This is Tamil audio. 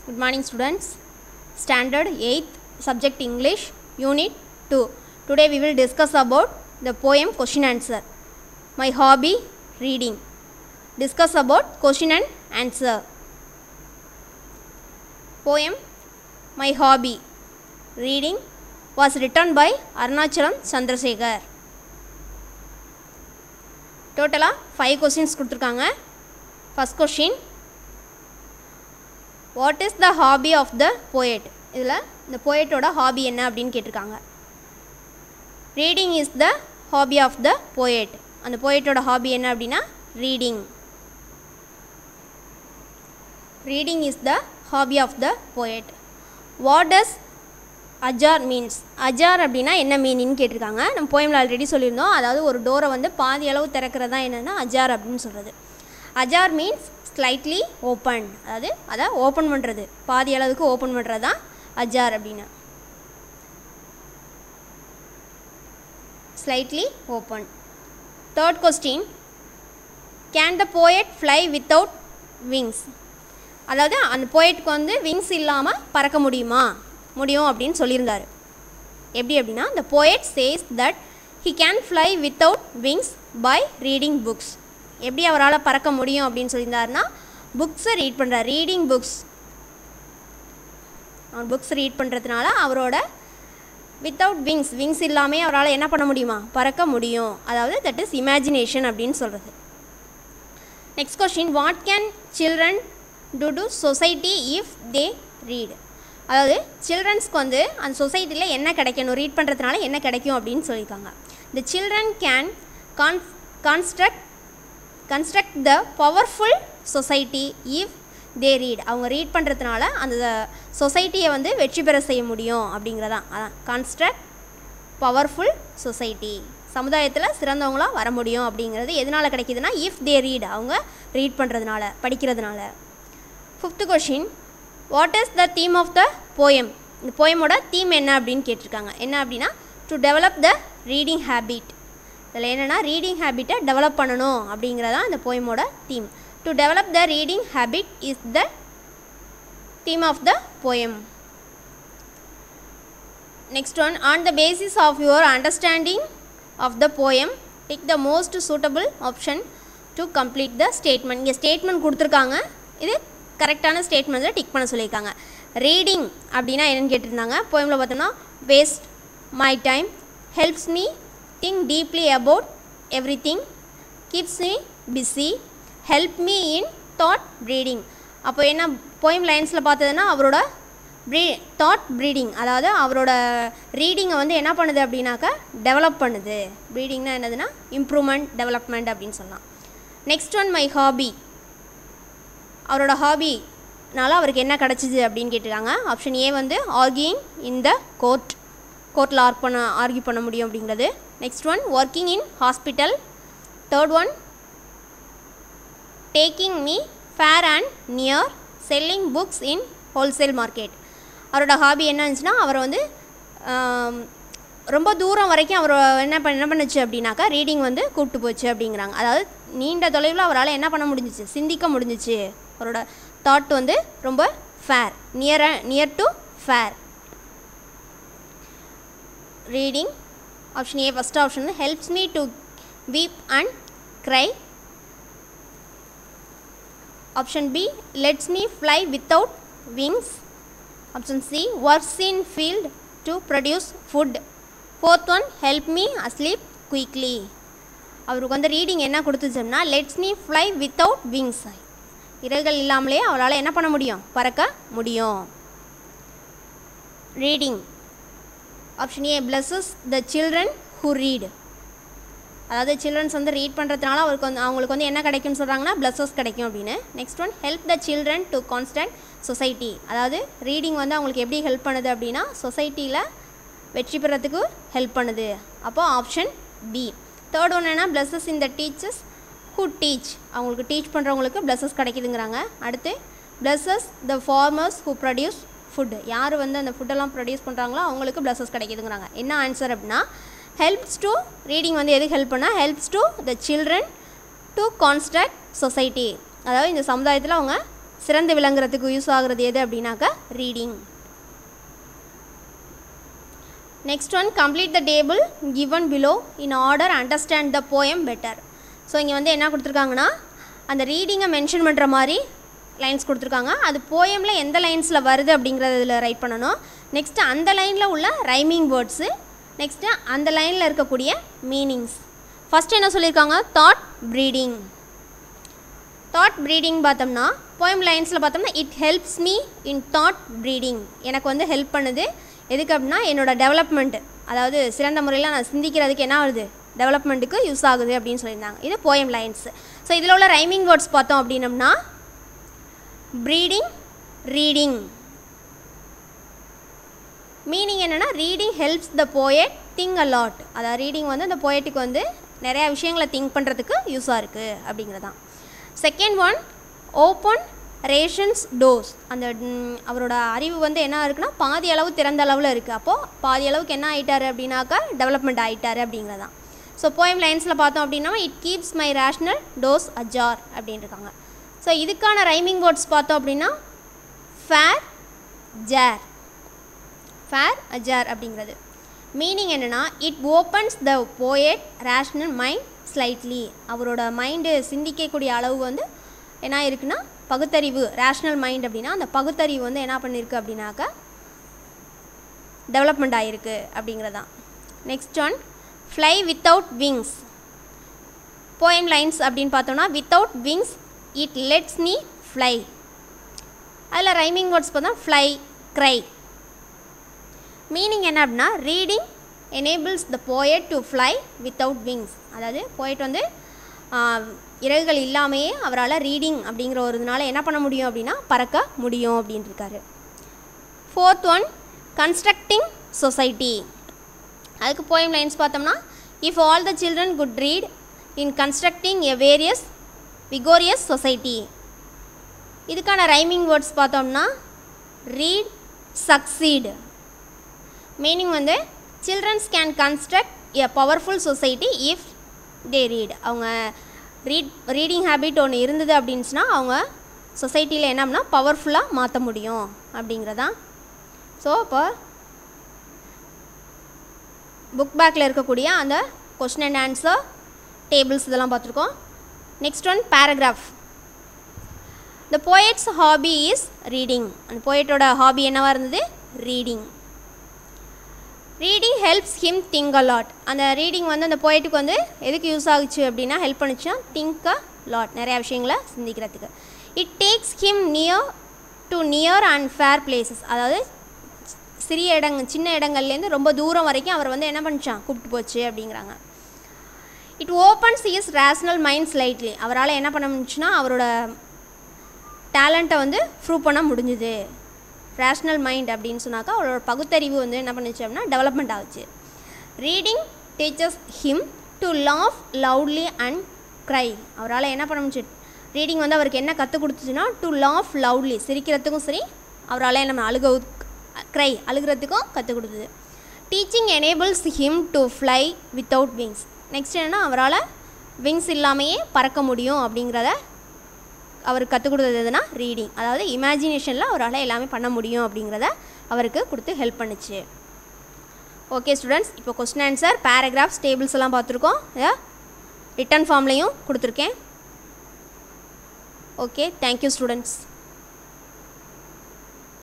Good morning students. Standard 8th subject English Unit 2. Today we will discuss about the poem question answer. My hobby reading. Discuss about question and answer. Poem My hobby reading was written by Arunachalam Chandrasekhar. Total 5 questions கொடுத்திருக்காங்க. First question, what is the hobby of the poet? இதில் இந்த poetோட hobby என்ன அப்படின்னு கேட்டிருக்காங்க. Reading is the hobby of the poet. அந்த poetோட hobby என்ன அப்படின்னா reading. Reading is the hobby of the poet. What does ajar means? ajar அப்படின்னா என்ன மீனின்னு கேட்டிருக்காங்க. நம்ம போயமில் ஆல்ரெடி சொல்லியிருந்தோம். அதாவது ஒரு டோரை வந்து பாதி அளவு திறக்கிறதா என்னென்னா அஜார் அப்படின்னு சொல்கிறது. அஜார் மீன்ஸ் ஸ்லைட்லி ஓப்பன், அதாவது அதை ஓப்பன் பண்ணுறது, பாதி அளவுக்கு ஓப்பன் பண்ணுறது தான் அஜார் அப்படின்னு. Slightly open. Third question, can the poet fly without wings? அதாவது அந்த போயட்டுக்கு வந்து விங்ஸ் இல்லாமல் பறக்க முடியுமா? முடியும் அப்படின்னு சொல்லியிருந்தார். எப்படி அப்படின்னா, the poet says that he can fly without wings by reading books. எப்படி அவரால் பறக்க முடியும் அப்படின்னு சொல்லியிருந்தாருன்னா, புக்ஸை ரீட் பண்ணுறார். ரீடிங் புக்ஸ், அவர் புக்ஸ் ரீட் பண்ணுறதுனால அவரோட வித்தவுட் விங்ஸ், விங்ஸ் இல்லாமே அவரால் என்ன பண்ண முடியுமா? பறக்க முடியும். அதாவது தட் இஸ் இமேஜினேஷன் அப்படின்னு சொல்கிறது. Next question, what can children do to society if they read? அதாவது சில்ட்ரன்ஸ்க்கு வந்து அந்த சொசைட்டியில் என்ன கிடைக்கணும், ரீட் பண்ணுறதுனால என்ன கிடைக்கும் அப்படின்னு சொல்லியிருக்காங்க. The children can construct the powerful society if they read. அவங்க ரீட் பண்ணுறதுனால அந்த சொசைட்டியை வந்து வெற்றி பெற செய்ய முடியும் அப்படிங்கிறதான். அதான் கன்ஸ்ட்ரக்ட் பவர்ஃபுல் சொசைட்டி. சமுதாயத்தில் சிறந்தவங்களாக வர முடியும் அப்படிங்கிறது எதனால் கிடைக்கிதுன்னா, இஃப் தே ரீட், அவங்க ரீட் பண்ணுறதுனால, படிக்கிறதுனால. Fifth question, what is the theme of the poem? இந்த போயமோட தீம் என்ன அப்படின்னு கேட்டிருக்காங்க. என்ன அப்படின்னா, to develop the reading habit. இதில் என்னென்னா, ரீடிங் ஹேபிட்டை டெவலப் பண்ணணும் அப்படிங்கிறதான் இந்த போயமோட theme. To develop the reading habit is the theme of the poem. Next one, on the basis of your understanding of the poem tick the most suitable option to complete the statement. இங்கே ஸ்டேட்மெண்ட் கொடுத்துருக்காங்க, இது கரெக்டான ஸ்டேட்மெண்ட்டில் டிக் பண்ண சொல்லியிருக்காங்க. ரீடிங் அப்படின்னா என்னென்னு கேட்டிருந்தாங்க. போயமில் பார்த்தோம்னா, waste my time, helps me think deeply about everything, keeps me busy, help me in thought breeding. அப்போ என்ன போயம் லைன்ஸில் பார்த்ததுன்னா, அவரோட தாட் ப்ரீடிங், அதாவது அவரோட ரீடிங்கை வந்து என்ன பண்ணுது அப்படின்னாக்கா டெவலப் பண்ணுது. ப்ரீடிங்னா என்னதுன்னா இம்ப்ரூவ்மெண்ட், டெவலப்மெண்ட் அப்படின்னு சொல்லலாம். Next one, my hobby. அவரோட ஹாபினால அவருக்கு என்ன கிடச்சிது அப்படின்னு கேட்டிருக்காங்க. ஆப்ஷன் ஏ வந்து ஆர்கிங் இன் த கோர்ட்டில் ஆர்கியூ பண்ண முடியும் அப்படிங்கிறது. Next one, working in hospital. Third one, taking me far and near, selling books in wholesale market. அவரோட ஹாபி என்ன இருந்துச்சுன்னா, அவரை வந்து ரொம்ப தூரம் வரைக்கும் அவர் என்ன பண்ணுச்சு அப்படின்னாக்கா ரீடிங் வந்து கூப்பிட்டு போச்சு அப்படிங்கிறாங்க. அதாவது நீண்ட தொலைவில் அவரால் என்ன பண்ண முடிஞ்சிச்சு, சிந்திக்க முடிஞ்சிச்சு. அவரோட தாட் வந்து ரொம்ப far, near to far. Reading option A first option வந்து helps me to weep and cry. Option B lets me fly without wings. Option C works in field to produce food. Fourth one, help me asleep quickly. அவருக்கு வந்து ரீடிங் என்ன கொடுத்துச்சோம்னா, lets me fly without wings, இறகுகள் இல்லாமலே அவரால் என்ன பண்ண முடியும், பறக்க முடியும். Reading option A blesses the children who read. அதாவது சில்ட்ரன்ஸ் வந்து ரீட் பண்ணுறதுனால அவங்களுக்கு வந்து என்ன கிடைக்கும்னு சொல்கிறாங்கன்னா பிளஸஸ் கிடைக்கும் அப்படின்னு. Next one, help the children to constant society. அதாவது ரீடிங் வந்து அவங்களுக்கு எப்படி ஹெல்ப் பண்ணுது அப்படின்னா, சொசைட்டியில் வெற்றி பெறத்துக்கு ஹெல்ப் பண்ணுது. அப்போது ஆப்ஷன் பி. தேர்ட் ஒன் என்ன, blesses in the teachers who teach. அவங்களுக்கு டீச் பண்ணுறவங்களுக்கு பிளஸஸ் கிடைக்குதுங்கிறாங்க. அடுத்து blesses the farmers who produce food. யார் வந்து அந்த ஃபுட்டெல்லாம் ப்ரொடியூஸ் பண்ணுறாங்களோ அவங்களுக்கு பிளஸஸ் கிடைக்குதுங்கிறாங்க. என்ன ஆன்சர் அப்படின்னா, ஹெல்ப்ஸ் டு, ரீடிங் வந்து எதுக்கு ஹெல்ப் பண்ணால் helps to the children to construct society. அதாவது இந்த சமுதாயத்தில் அவங்க சிறந்து விளங்குறதுக்கு யூஸ் ஆகுறது எது அப்படின்னாக்கா reading. Next one, complete the table given below in order understand the poem better. So இங்கே வந்து என்ன கொடுத்துருக்காங்கன்னா அந்த ரீடிங்கை மென்ஷன் பண்ணுற மாதிரி லைன்ஸ் கொடுத்துருக்காங்க. அது போயமில் எந்த லைன்ஸில் வருது அப்படிங்கிறதுல ரைட் பண்ணணும். நெக்ஸ்ட்டு அந்த லைனில் உள்ள ரைமிங் வேர்ட்ஸு, நெக்ஸ்ட்டு அந்த லைனில் இருக்கக்கூடிய மீனிங்ஸ். ஃபஸ்ட்டு என்ன சொல்லியிருக்காங்க, தாட் ப்ரீடிங். தாட் ப்ரீடிங் பார்த்தோம்னா போயம் லைன்ஸில் பார்த்தோம்னா it helps me in thought breeding. எனக்கு வந்து ஹெல்ப் பண்ணுது எதுக்கு அப்படின்னா என்னோடய டெவலப்மெண்ட்டு, அதாவது சிறந்த முறையில் நான் சிந்திக்கிறதுக்கு என்ன ஆகுது, டெவலப்மெண்ட்டுக்கு யூஸ் ஆகுது அப்படின்னு சொல்லியிருந்தாங்க. இது போயம் லைன்ஸு. ஸோ இதில் உள்ள ரைமிங் வேர்ட்ஸ் பார்த்தோம் அப்படின்னம்னா ப்ரீடிங், ரீடிங். மீனிங் என்னென்னா reading helps the poet think a lot. அதாவது ரீடிங் வந்து அந்த போயட்டுக்கு வந்து நிறையா விஷயங்களை திங்க் பண்ணுறதுக்கு யூஸாக இருக்குது அப்படிங்கிறதான். Second one, open rations doors. அந்த அவரோட அறிவு வந்து என்ன இருக்குன்னா பாதி அளவு திறந்த அளவில் இருக்குது. அப்போது பாதி அளவுக்கு என்ன ஆகிட்டார் அப்படின்னாக்கா டெவலப்மெண்ட் ஆகிட்டார் அப்படிங்கிறதான். ஸோ போயம் லைன்ஸில் பார்த்தோம் அப்படின்னா it keeps my rational doors ajar அப்படின்னு இருக்காங்க. ஸோ இதுக்கான ரைமிங் வேர்ட்ஸ் பார்த்தோம் அப்படின்னா ஃபேர், ஜேர். ஃபேர், அஜார் அப்படிங்கிறது மீனிங் என்னென்னா it opens the poet rational mind slightly. அவரோட மைண்டு சிந்திக்கக்கூடிய அளவு வந்து என்ன இருக்குன்னா பகுத்தறிவு, ரேஷ்னல் மைண்ட் அப்படின்னா அந்த பகுத்தறிவு வந்து என்ன பண்ணியிருக்கு அப்படின்னாக்கா டெவலப்மெண்ட் ஆகிருக்கு அப்படிங்கிறதான். Next one, fly without wings. Poem lines அப்படின்னு பார்த்தோம்னா without wings it lets me fly. அதில் ரைமிங் வேர்ட்ஸ் பார்த்தா ஃப்ளை, க்ரை. மீனிங் என்ன அப்படின்னா reading enables the poet to fly without wings. அதாவது போயட் வந்து இறகுகள் இல்லாமையே அவரால் ரீடிங் அப்படிங்கிற ஒரு இதனால் என்ன பண்ண முடியும் அப்படின்னா பறக்க முடியும் அப்படின்னு இருக்காரு. Fourth one, constructing society. அதுக்கு போயம் லைன்ஸ் பார்த்தோம்னா if all the children good read in constructing a various vigorous society. இதுக்கான ரைமிங் வேர்ட்ஸ் பார்த்தோம்னா ரீட், சக்சீட். மீனிங் வந்து childrens can construct a powerful society if they read. அவங்க ரீடிங் ஹேபிட் ஒன்று இருந்தது அப்படின்னுச்சுன்னா அவங்க சொசைட்டியில் என்னம்னா பவர்ஃபுல்லாக மாற்ற முடியும் அப்படிங்கிறதான். ஸோ இப்போ புக் பேக்கில் இருக்கக்கூடிய அந்த கொஸ்டின் அண்ட் ஆன்சர் டேபிள்ஸ் இதெல்லாம் பார்த்துருக்கோம். Next one, paragraph. The poet's hobby is reading. அந்த போயட்டோட ஹாபி என்னவாக இருந்தது, reading. Reading helps him think a lot. அந்த ரீடிங் வந்து அந்த போயட்டுக்கு வந்து எதுக்கு யூஸ் ஆகுச்சு அப்படின்னா ஹெல்ப் பண்ணிச்சுன்னா திங்க் அ லாட், நிறையா விஷயங்களை சிந்திக்கிறதுக்கு. It takes him near and far places. அதாவது சின்ன இடங்கள்லேருந்து ரொம்ப தூரம் வரைக்கும் அவர் வந்து என்ன பண்ணிச்சான், கூப்பிட்டு போச்சு அப்படிங்கிறாங்க. It opens his rational mind slightly. அவரால் என்ன பண்ண முடிஞ்சுன்னா அவரோட டேலண்ட்டை வந்து ப்ரூவ் பண்ண முடிஞ்சுது. ரேஷ்னல் மைண்ட் அப்படின்னு சொன்னாக்கா அவரோட பகுத்தறிவு வந்து என்ன பண்ணிச்சு அப்படின்னா டெவலப்மெண்ட் ஆகுச்சு. Reading teachers him to laugh loudly and cry. அவரால் என்ன பண்ண முடிச்சு, ரீடிங் வந்து அவருக்கு என்ன கற்றுக் கொடுத்துச்சுன்னா டு லாஃப் லவுட்லி, சிரிக்கிறதுக்கும் சரி, அவரால் நம்ம அழுகிறதுக்கும் கற்றுக் கொடுத்தது. Teaching enables him to fly without wings. Next என்னென்னா அவரால் விங்ஸ் இல்லாமையே பறக்க முடியும் அப்படிங்கிறத அவருக்கு கற்றுக் கொடுத்தது எதுனா ரீடிங். அதாவது இமேஜினேஷனில் அவரால் எல்லாமே பண்ண முடியும் அப்படிங்கிறத அவருக்கு கொடுத்து ஹெல்ப் பண்ணுச்சு. ஓகே ஸ்டூடெண்ட்ஸ், இப்போ கொஸ்டின் ஆன்சர், பேராகிராஃப்ஸ், டேபிள்ஸ் எல்லாம் பார்த்துருக்கோம். ரிட்டன் ஃபார்ம்லேயும் கொடுத்துருக்கேன். Okay, thank you students.